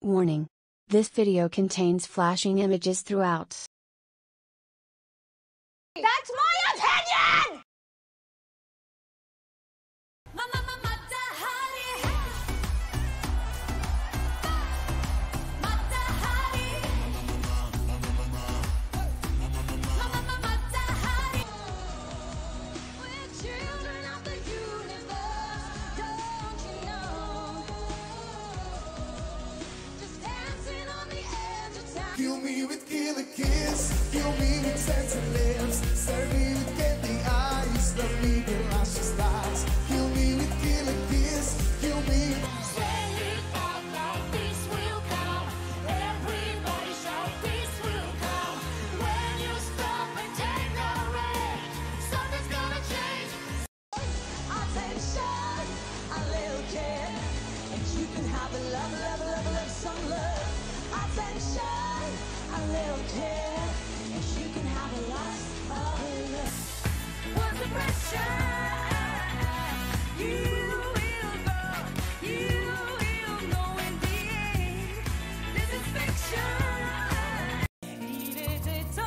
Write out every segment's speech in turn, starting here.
Warning. This video contains flashing images throughout. That's my opinion! Kill me with killer kiss, kill me with sensitive lips, serve me with candy eyes, love me with luscious thighs. Kill me with killer kiss, kill me. When you talk like peace will come, everybody shout peace will come. When you stop and take a rest, something's gonna change. Attention, a little kid, and you can have a love, some love. Attention, a little kid, and you can have a lot of love. What's the pressure? You will know in the end. This is fiction. Il était temps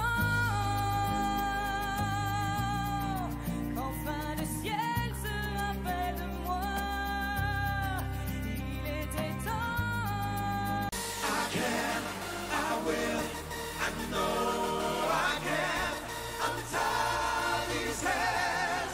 qu'enfin le ciel se rappelle de moi. Il était temps. I can, I will, I know I can. Untie these hands.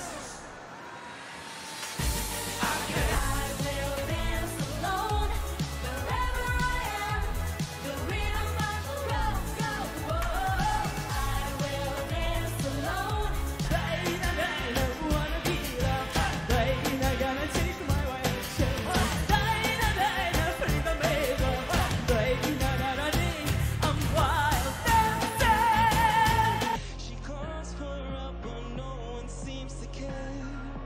I will dance alone wherever I am. The rhythm of the road goes. I will dance alone. I wanna be loved. I gotta change my way. I'm wild dancing. She calls for help, but no one seems to care.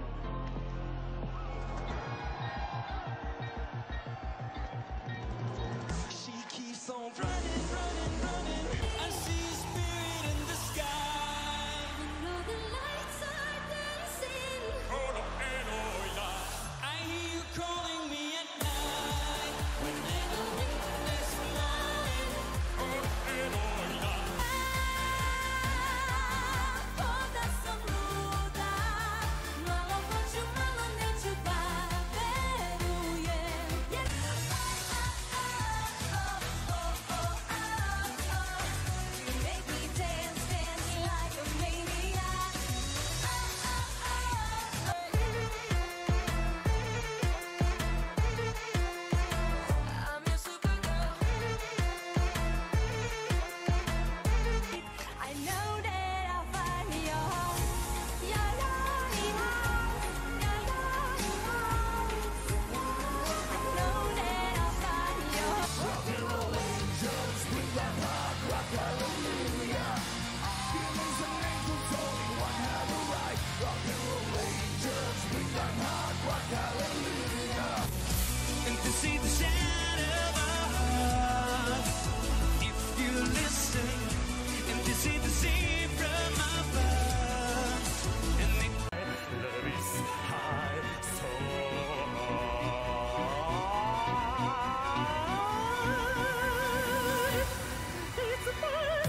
She keeps on running, running, running. I see a spirit in the sky. Know the lights are dancing. I hear you calling me at night. Toda saluda, no lo faccio malo né ci va yeah. You make me dance, dancing like a maniac. I'm your supergirl. I know that I'll find your home. Your lonely home. Your lonely home. I know that I'll find your home. And to see the shadow of our hearts, if you listen, and to see the sea from above, and love is high, so high. It's a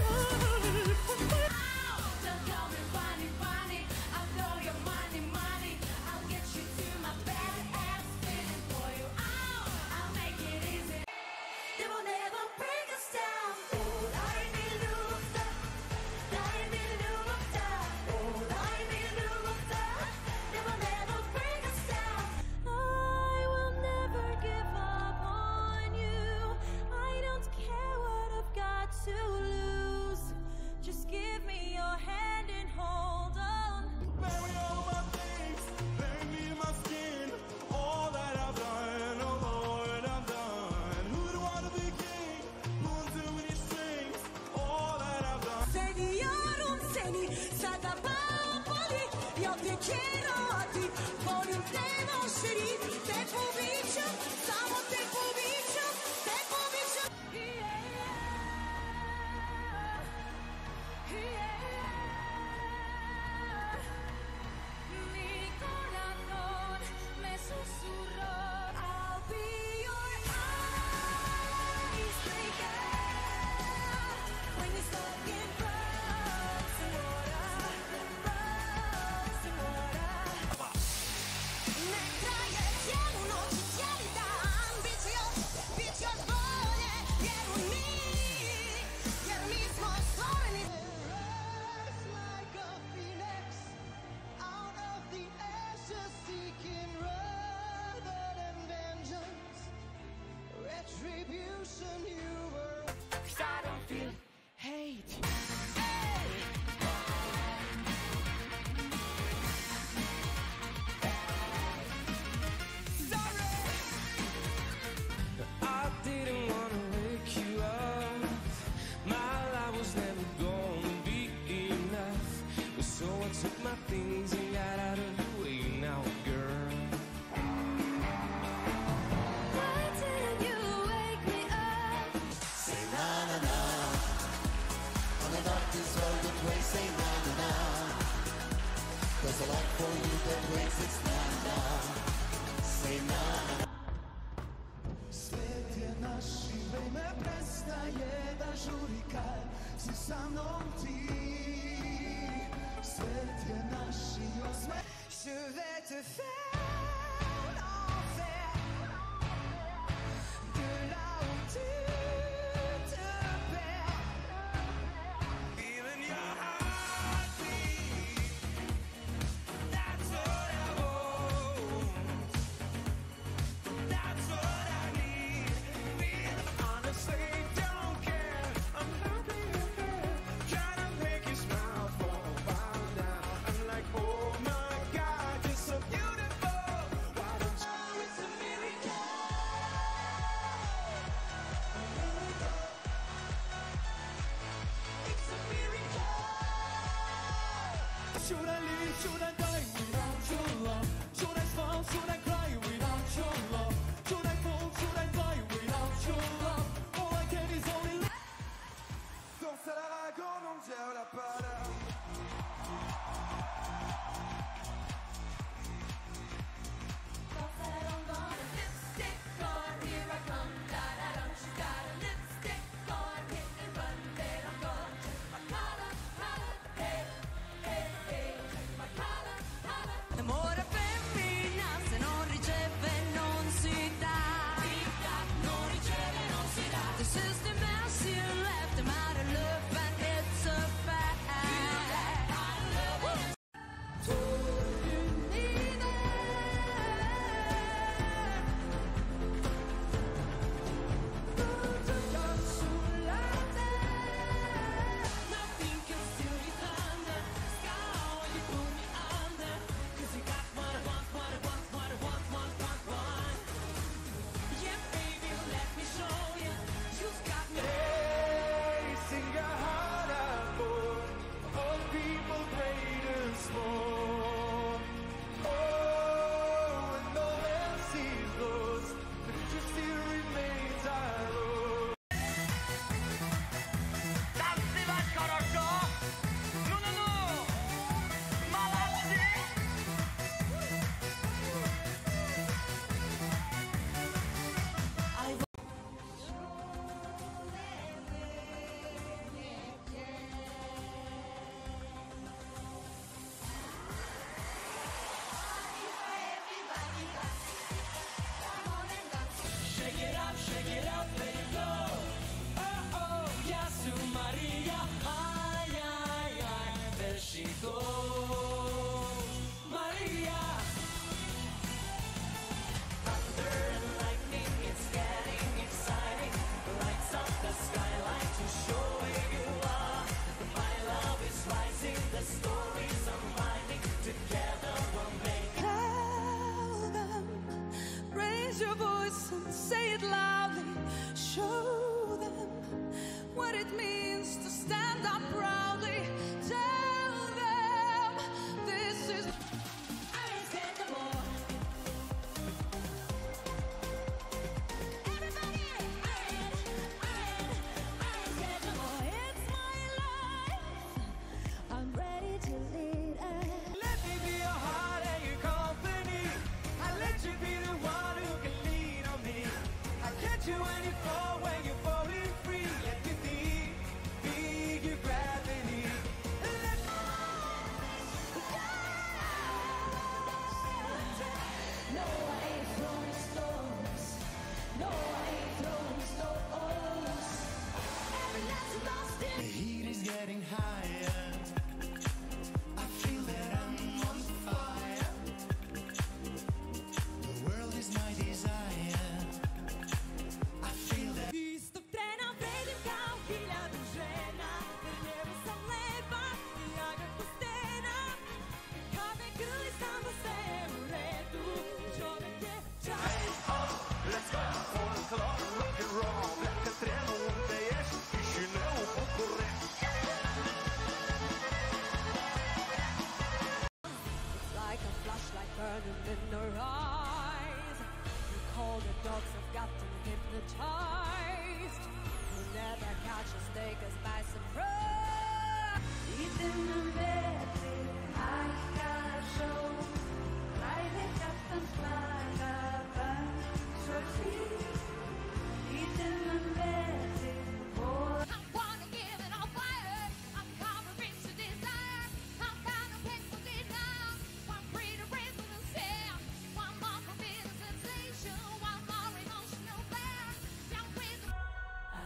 Don't call me funny, funny. I know you're money, money. I'll get you to my bed and spin it for you. I'll make it easy. They will never break us down. I will lufta. I will lufta. I will lufta. They will never break us down. I will never give up on you. I don't care what I've got to lose. Just give me your hand and hold on. Bury all my things, lay me in my skin. All that I've done, oh Lord, I've done. Who'd wanna be king? Pulling too many strings. All that I've done. Seviyorum seni, sada bamboli. Io ti quiero a ti, con un tema sheri. Te pobicio, samo te pobicio, te pobicio. Mi corazón me susurró. I'll be your jour离开四散农地。C'était nașios, je vais te faire l'enfer de là où tu te perds. Feeling your heartbeat, that's what I want, that's what I need. Honestly, don't care, I'm happy here, trying to make you smile for a while now. I'm like, oh my God, you're so beautiful. Why don't you? It's a miracle. It's a miracle. Should I live? Should I die without your love? Should I smile? Should I cry without your love? Should I fall? Should I fly without your love? All I can is only love. Danza la raga, non c'è una para. Lipstick on, here I come, da-da-dum. She's got a lipstick on, hit and run, then I'm gonna check my collar, hey, hey, hey, check my collar. Amore femmina, se non riceve non si dà. Non riceve, non si dà. The system has you left him out of love and it's a fact. Nothing can steal you thunder. Sky, you pull me under. 'Cause you got what I want, what I want, what I want, want. Yeah, baby, let me show you. You've got me. Hey, sing your heart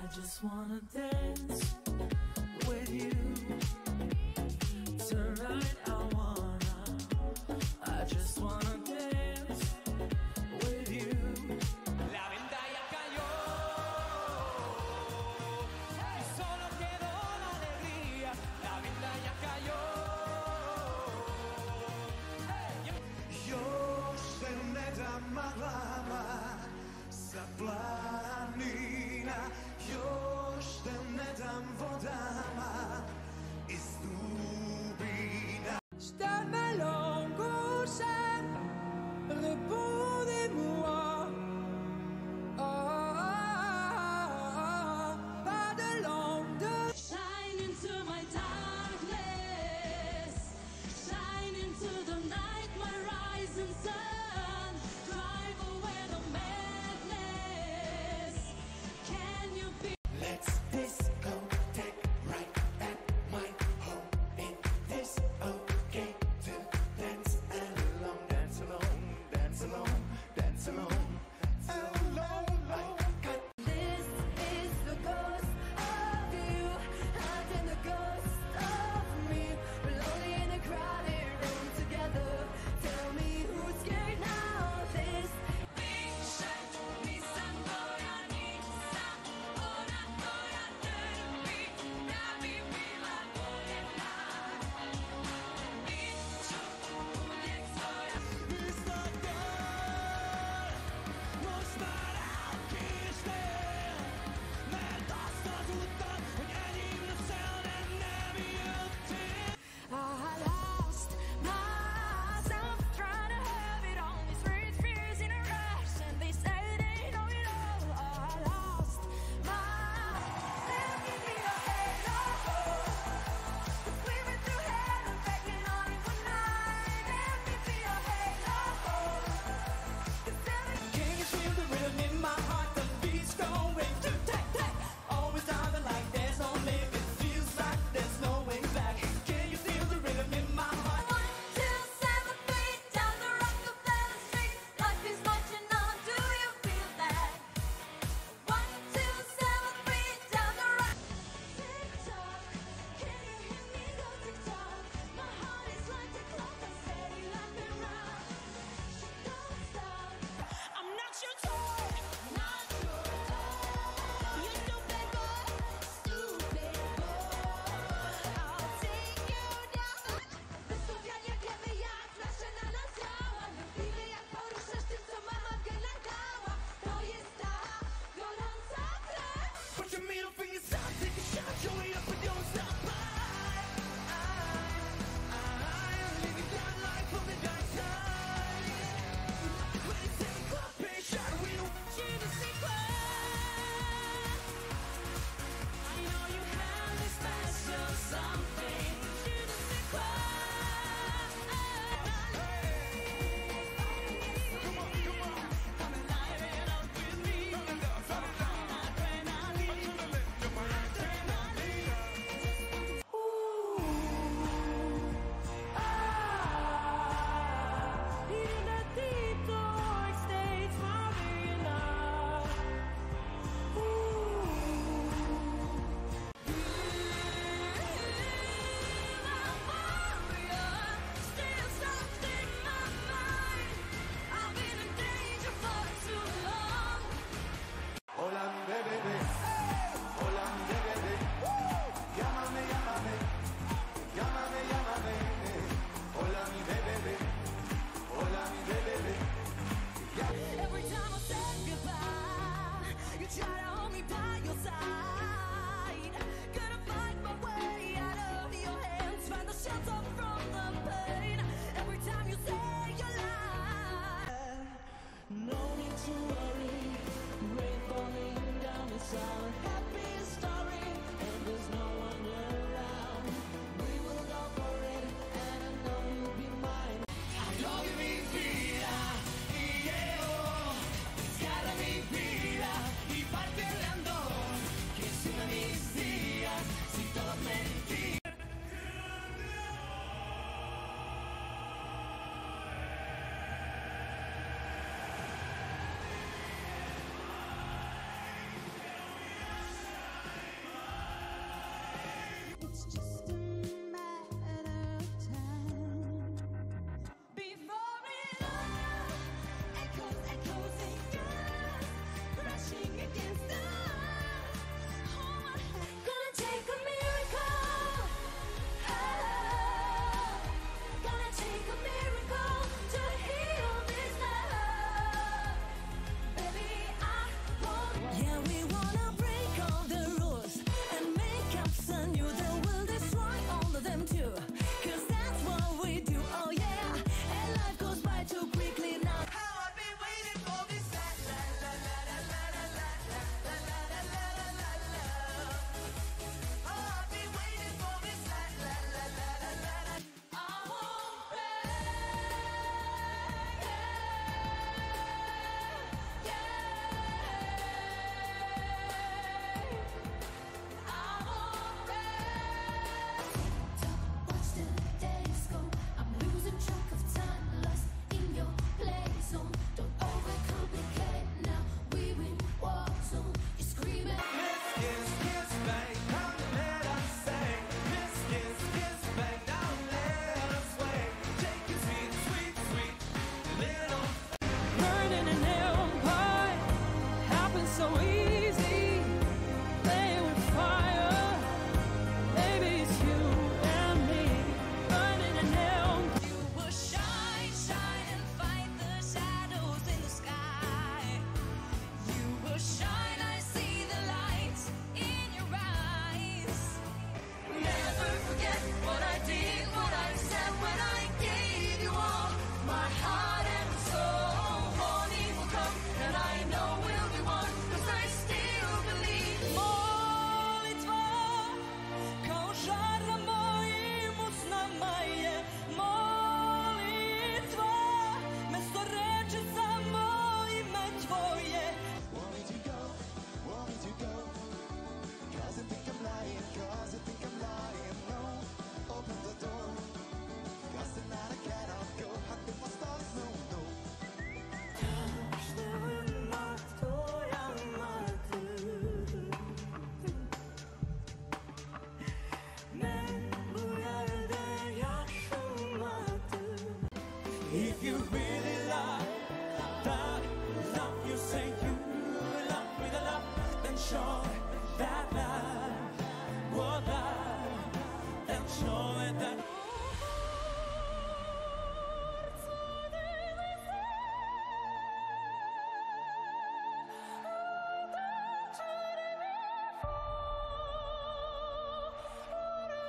I just wanna dance with you. Tonight I just wanna dance with you. La venda ya cayó y solo quedó la alegría. La venda ya cayó. Još se ne da maglama sa planina, još te ne dam vodama iz dubina.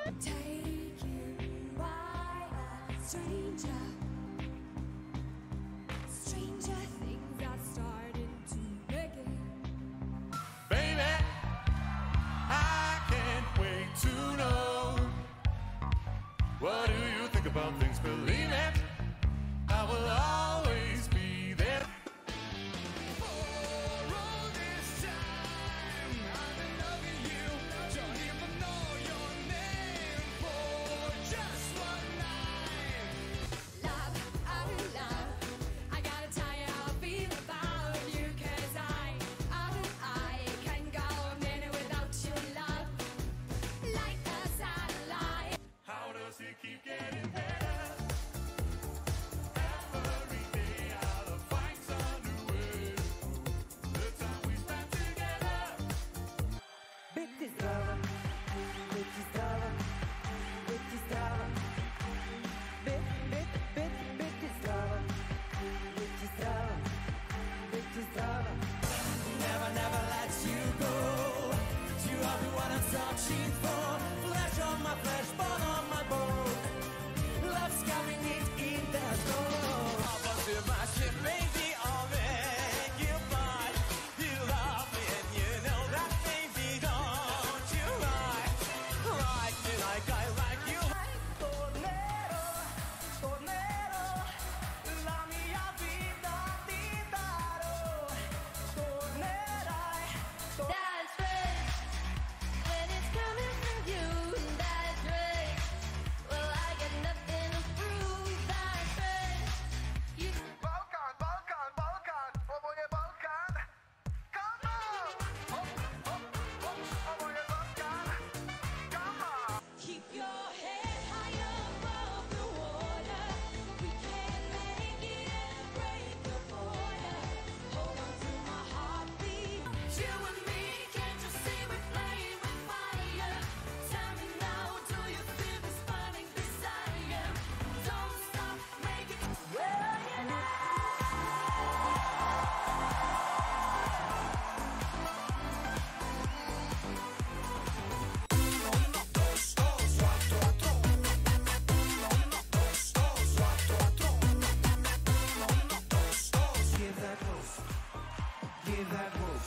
Taken by a stranger. Stranger things are starting to begin. Baby, I can't wait to know. What do you think about things? Believe it, I will always be there. For all this time, I've been loving you. Don't even know your name for just one night. Love, oh love, I gotta tell you how I feel about you. 'Cause I can go a minute without your love. Like a satellite. How does it keep getting better? Every day I'll find some new way. The time we spent together. Biti zdrava, biti zdrava, biti zdrava. Biti zdrava, biti zdrava, biti zdrava. Never, never let you go. You are the one I'm searching for. Flesh on my flesh, bone on my bone. Love's coming in the door. Opposite my ship, baby, I'll make you fly. You love me and you know that, baby, don't you lie. Like me like I like you. Tornero, tornero, la mia vita ti darò. Tornerai, That's right. When it's coming from you, that's right. Well, I got nothing to prove. That's right. You Balkan, Balkan, Balkan, oboje Balkan. Come on! Hop, hop, hop, oboje Balkan. Come on! Keep your head high above the water. We can make it and break the border. Hold on to my heartbeat. You and me, can't you see we're playing with fire? Tell me now, do you feel this burning desire? Don't stop, make it. Well, you know. give that move. Give that move.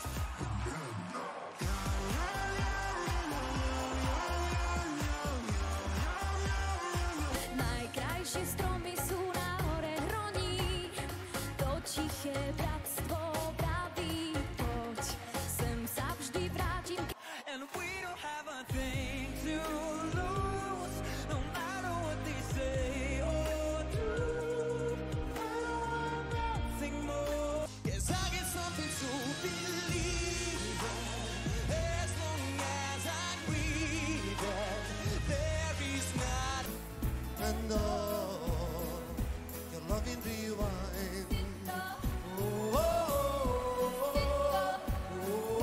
Najkrajšie stromy sú na hore hroní, to tiché bratstvo praví. Poď, sem sa vždy vrátim. And we don't have a thing to lose, no matter what they say or do. I don't want nothing more. 'Cause I get something to believe in. As long as I breathe, there is not. And all your loving rewind. Oh, oh, oh,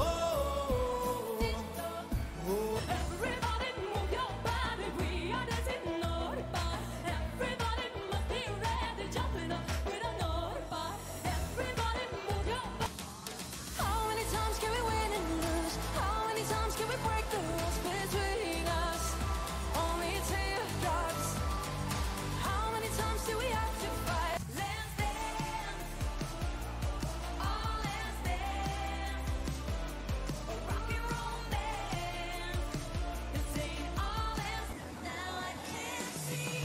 oh, oh. Everybody move your body, we are dancing Norpa. Everybody must be ready, jumping up with a Norpa. Everybody move your body. How many times can we win and lose? How many times can we break the rules between us? Only teardrops. How many times do we have to fight? Let's dance. Oh, let's dance. Rock and roll dance. This ain't all this. Now I can see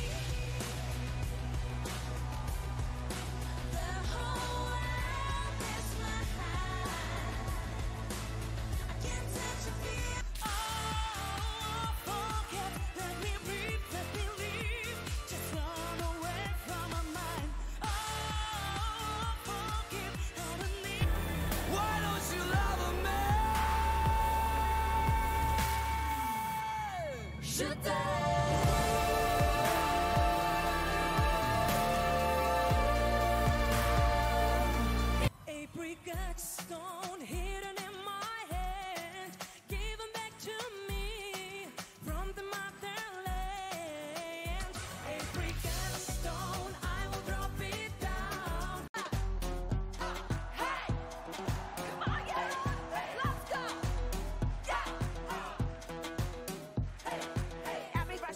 the whole world is mine. I can't touch a feel. Oh, forget, let me breathe, let me leave. Just run away from my mind. Oh, forgive, I don't need. Why don't you love me? Should Apricot stone hidden in my hand, given back to me from the motherland. Apricot stone, I will drop it down. Hey! Come on, yeah! Let's go! Yeah! Hey, hey, everybody!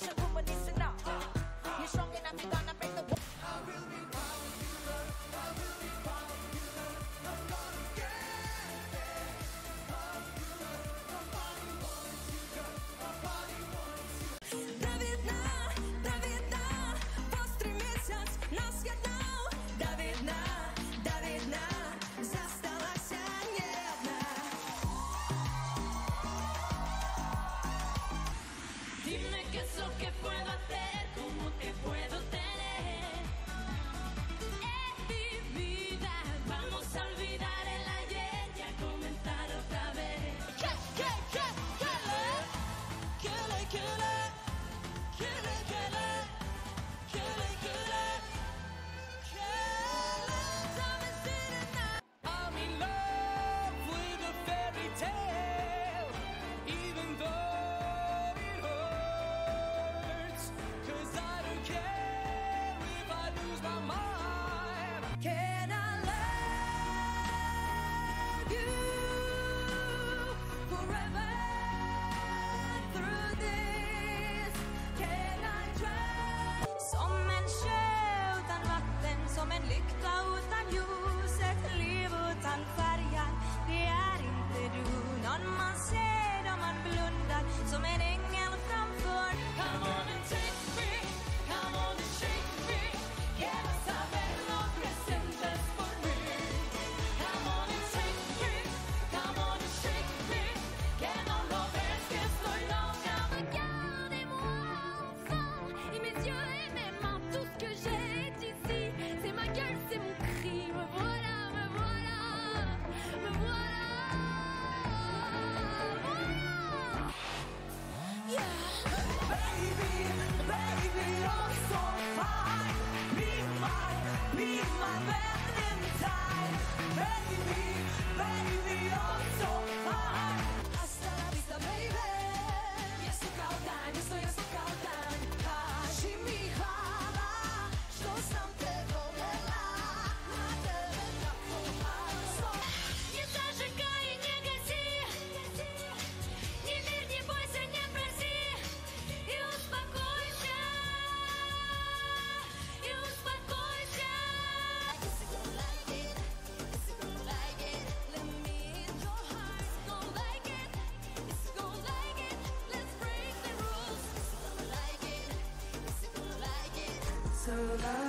la